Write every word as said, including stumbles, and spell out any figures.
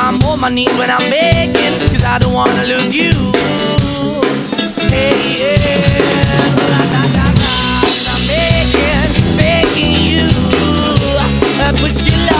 I'm on my knees when I'm begging, cause I don't wanna lose you. Hey, yeah. La, la, la, la. I'm begging, begging you. I put your love